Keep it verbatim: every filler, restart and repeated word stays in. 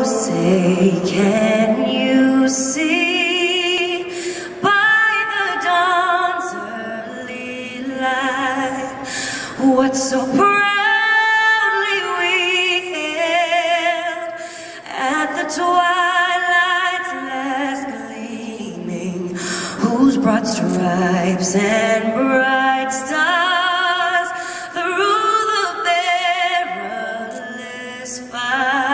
say, can you see by the dawn's early light what so proudly we hailed at the twilight's last gleaming, whose broad stripes and bright stars through the perilous fight